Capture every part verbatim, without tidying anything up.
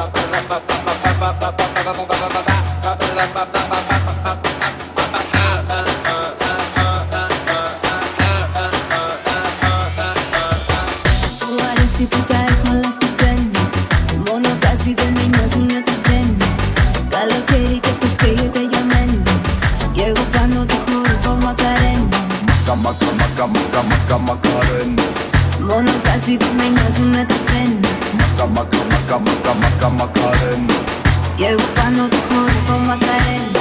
αρέσει που τα έχω όλα στην πένα. Μόνο τάση δεν με νοιάζουν να τα φρένα. Καλοκαίρι κι αυτός καίγεται για μένα. Κι εγώ κάνω το χορεύω μακαρένα. Μακα, μακα, μακα, μακα, μακα, μακαρένα. Μόνο τάση δεν με νοιάζουν να τα φρένα. Μακα, μακα, μακα, μακα, μακα, μακαρένα. Κι εγώ κάνω το χορεύω μακαρένα.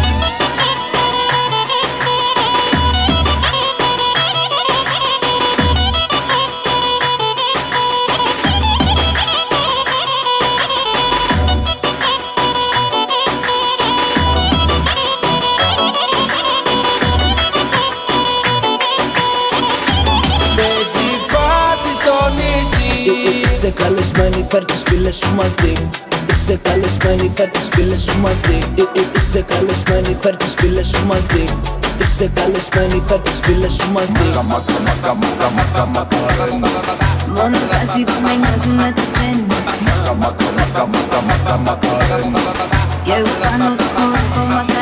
Είσαι καλεσμένη, φέρ' τις φίλες σου μαζί. Είσαι καλεσμένη, φέρ' τις φίλες σου μαζί. Είσαι καλεσμένη, φέρ' τις φίλες σου μαζί. Είσαι καλεσμένη, φέρ' τις φίλες σου μαζί. Μακα, μακα, μακα, μακα, μακα, μακαρένα. Μόνο τάση δεν με νοιάζουν να τα φρένα. Μακα, μακα, μακα, μακα, μακα, μακαρένα. Κι εγώ κάνω το χορεύω μακαρένα.